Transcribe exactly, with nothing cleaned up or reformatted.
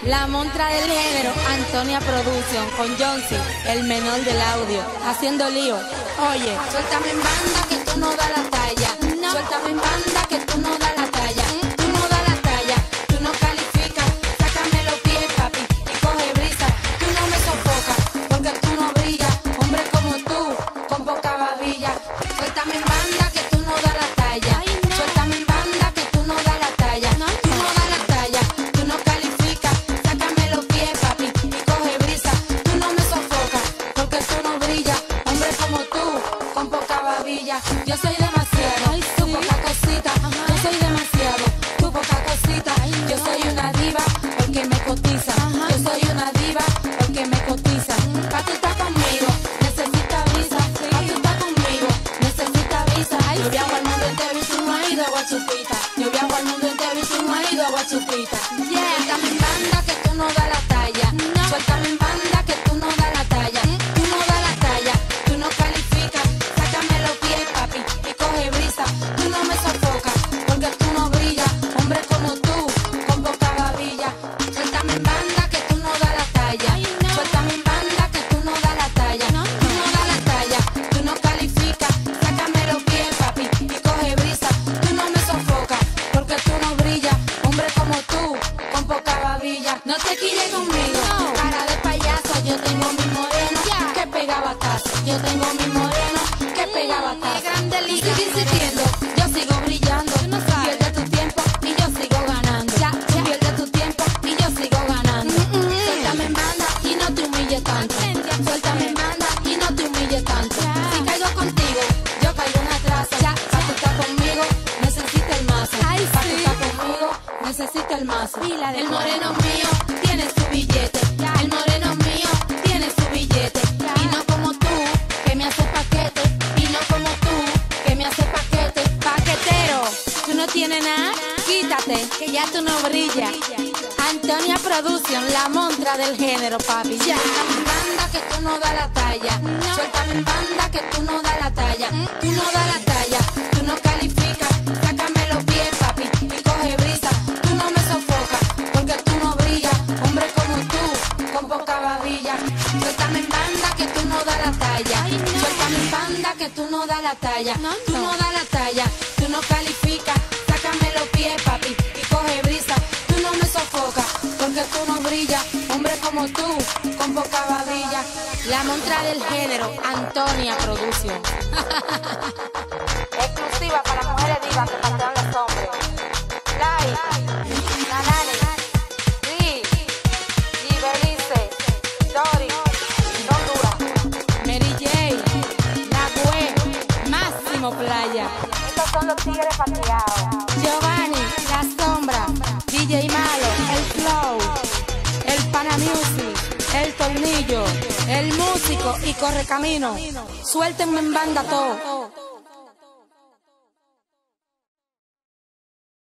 La montra del género, Antonia Production, con Jonsi, el menor del audio, haciendo lío. Oye, suéltame en banda que tú no das la talla. No. Suéltame en banda que tú no das la talla. Tú no das la talla, tú no calificas. Sácame los pies, papi, y coge brisa. Tú no me sofocas, porque tú no brillas. Hombre como tú, con poca babilla. Suéltame en banda que tú no das la talla. Suéltame en banda que tú no das la talla. Tú no das la talla, tú no calificas. Sácame los pies, papi, y coge brisa. Tú no me sofocas, porque tú no brillas. Hombre como tú, con poca babilla. Yo soy demasiado, tú poca cosita. Yo soy demasiado, tú poca cosita. Yo soy una diva, porque me cotiza. Yo soy una diva, porque me cotiza. Pa' tú estar conmigo, necesita visa. Pa' tú estar conmigo, necesita visa. Yo viajo al mundo entero y tú no has ido a Guachupita. Yo viajo al mundo entero y tú no has ido a Guachupita. Suéltame en banda que tú no das la talla. Suéltame en banda que tú no das la talla. Tú no das la talla, tú no calificas. Sácame los pies, papi, y coge brisa. Tú no me sofocas, porque tú no brillas. Hombre como tú, con poca babilla. Suéltame en banda que tú no das la talla. Suéltame en banda que tú no das la talla. Tú no das la talla, tú no calificas. Sácame los pies, papi, y coge brisa. Tú no me sofocas, porque tú no brillas. Hombre como tú, con poca babilla. No te quilles conmigo, cara de payaso. Yo tengo mi moreno que pega batazo. Yo tengo mi moreno que pega batazo. Tú sigues insistiendo, yo sigo brillando. Pierde tu tiempo y yo sigo ganando. Pierde tu tiempo y yo sigo ganando. Suéltame en banda y no te humilles tanto. Suéltame en banda y no te humilles tanto. Si caigo contigo, yo caigo en atraso. Pa' tú estar conmigo, necesita el mazo. Pa' tú estar conmigo, necesita el mazo. El moreno mío tiene su billete. El moreno mío tiene su billete. Y no como tú, que me hace paquete. Y no como tú, que me hace paquete. Paquetero, tú no tienes nada, quítate, que ya tú no brillas. Antonia Production, la montra del género, papi. Suéltame en banda que tú no das la talla. Suéltame en banda que tú no das la talla. Tú no das la talla, tú no calificas. Sácame los pies, papi, y coge brisa. Tú no me sofocas, porque tú no brillas. Hombre como tú, con poca babilla. Suéltame en banda que tú no das la talla. Suéltame en banda que tú no das la talla. Tú no das la talla, tú no calificas. Sácame los pies, papi, y coge brisa. Tú no me sofocas, porque tú no brillas. Hombre como tú, con poca babilla. La montra del género, Antonia Production. Exclusiva para mujeres divas que pasean los hombres. Lai, Nanani, Ri, Gibelice, Dori, Honduras, Mary J, Nagüe, Máximo Playa. Estos son los tigres pateados. Giovanni, La Sombra, D J Malo, El Flow, El Pana Music, El Tornillo, El Músico y Correcamino. Suéltenme en banda todo.